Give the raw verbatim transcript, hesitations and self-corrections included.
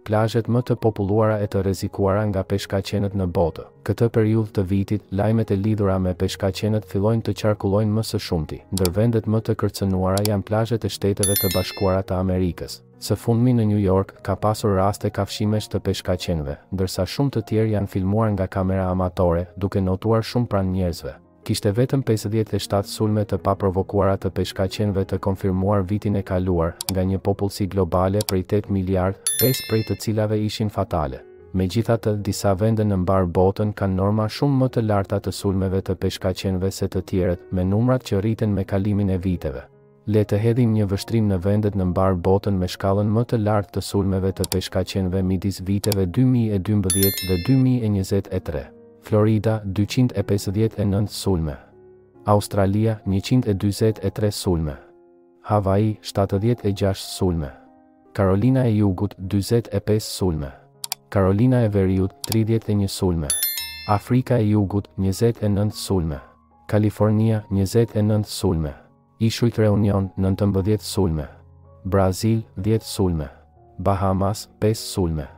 plazhet më të populluara e të rrezikuara nga peshkaqenët në botë. Këtë periudhë të vitit, lajmet e lidhura me peshkaqenët fillojnë të qarkullojnë më së shumti, ndër vendet më të kërcënuara janë plazhet e Shteteve të Bashkuara të Amerikës. Së fundmi në New York ka pasur raste kafshimesh të peshkaqenëve, ndërsa shumë të tjerë janë filmuar nga kamera amatore, duke notuar shumë pranë njerëzve. Kishte vetëm pesëdhjetë e shtatë sulme të paprovokuara të peshkaqenëve të konfirmuar vitin e kaluar, nga një popullsi globale prej tetë miliardë, pesë prej të cilave ishin fatale. Megjithatë, disa vende në mbar botën kanë norma shumë më të larta të sulmeve të peshkaqenëve se të tjerët, me numrat që rriten me kalimin e viteve. Le të hedhim një vështrim në vendet në mbar botën me shkallën më të lartë të sulmeve të peshkaqenëve midis viteve dy mijë e dymbëdhjetë dhe dy mijë e njëzet e tre. Florida dyqind e pesëdhjetë e nëntë sulme. Australia njëqind e dyzet e tre sulme. Hawaii shtatëdhjetë e gjashtë sulme. Carolina e Jugut dyzet e pesë sulme. Carolina e Veriut tridhjetë e një sulme. Afrika e Jugut njëzet e nëntë sulme. Kalifornia njëzet e nëntë sulme. Ishujt Reunion nëntëmbëdhjetë sulme. Brazil dhjetë sulme. Bahamas pesë sulme.